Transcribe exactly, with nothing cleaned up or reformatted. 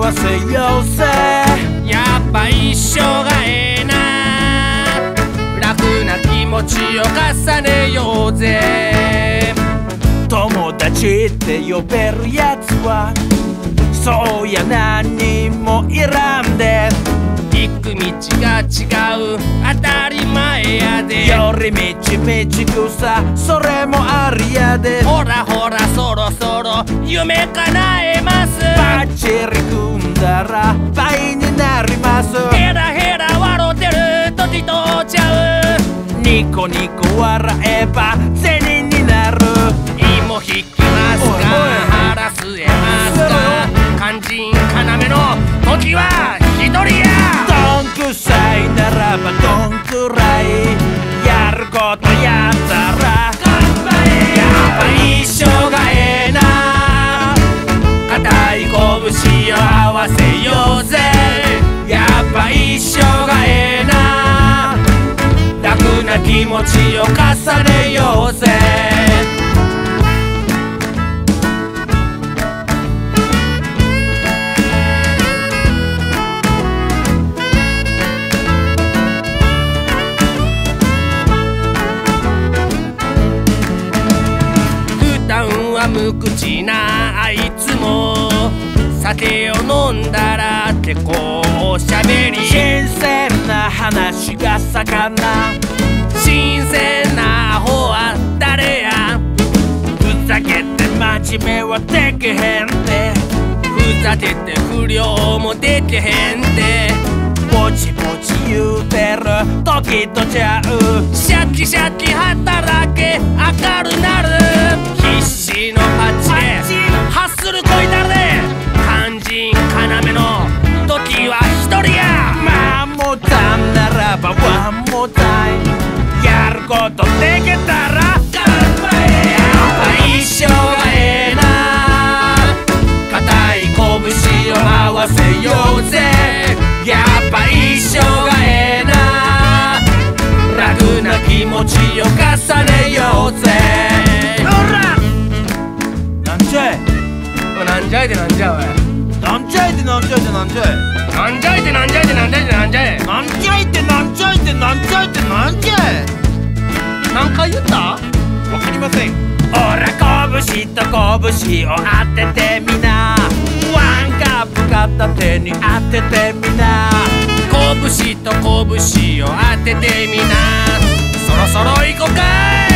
わせようぜ。 やっぱ一緒がええな。楽な気持ちを重ねようぜ。 友達って呼べるやつはそうや何人もいらんで。 行く道が違う当たり前やで。 寄り道道草それもありやで。 ほらほらそろそろ夢叶えます。 バッチリ組んだら倍になります。 ヘラヘラ笑ってる時とちゃう。 ニコニコ笑えば銭になる。 芋引きますか腹据えますか。肝心要の時は一人や。 どんくさいならばどんくらいやることやったら頑張れ。 やっぱ一緒がええな。固い拳を合わせようぜ。やっぱ一緒がええな。楽な気持ちを重ねようぜ。無口なあいつも酒を飲んだらってこうおしゃべり。 新鮮な話が盛んな。 新鮮なアホは誰や。 ふざけて真面目はできへんて。 ふざけて不良もできへんて。 ぼちぼち言うてる時とちゃう。 シャキシャキ働け明るなる。必死のパッチでハッスルこいたるで。肝心要の時は一人や。 まあもたんならばワンモタイムやることできたら頑張れ。 やっぱ一緒がええな。固い拳を合わせようぜ。やっぱ一緒がええな。楽な気持ちを重ねようぜ。 ほらなんじゃいなんじゃいでなんじゃおい。 なんじゃいってなんじゃいってなんじゃいなんじゃいってなんじゃいってなんじゃいってなんじゃい。 なんじゃいってなんじゃいってなんじゃいってなんじゃい。 何回言った？ わかりません。ほら拳と拳を当ててみな。ワンカップ片手に当ててみな。 拳と拳を当ててみな。そろそろ行こかい。